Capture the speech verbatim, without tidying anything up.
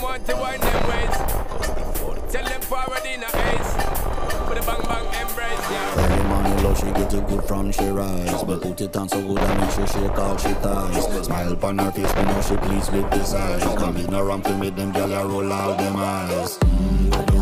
want to wind them ways. Tell them forward in a ace. With a bang bang embrace, yeah. Early morning love, she get it good from she rise. But put it on so good I make she shake all she ties. Smile upon her face, but now she pleased with this eyes. Come in around to make them gyal a roll out them eyes. Mm,